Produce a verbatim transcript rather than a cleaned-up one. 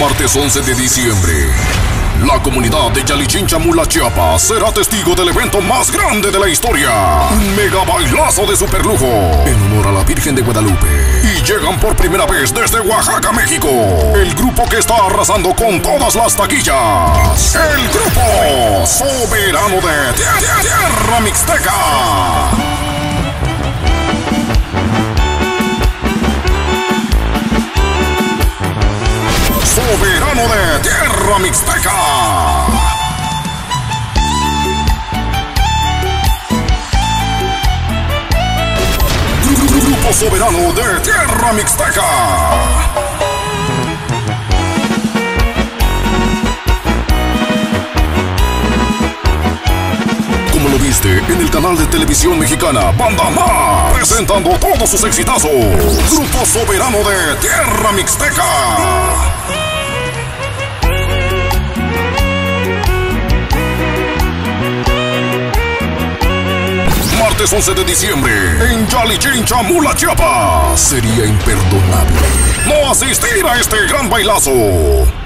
Martes once de diciembre, la comunidad de Yalichincha-Mula, Chiapas, será testigo del evento más grande de la historia. Un mega bailazo de superlujo en honor a la Virgen de Guadalupe. Y llegan por primera vez desde Oaxaca, México, el grupo que está arrasando con todas las taquillas. El grupo Soberano de Tierra, Tierra Mixteca. Soberano de Tierra Mixteca. Grupo Soberano de Tierra Mixteca. Como lo viste en el canal de televisión mexicana Banda Más, presentando todos sus exitazos. Grupo Soberano de Tierra Mixteca. Martes once de diciembre, en Yalichincha-Mula, Chiapas. Sería imperdonable no asistir a este gran bailazo.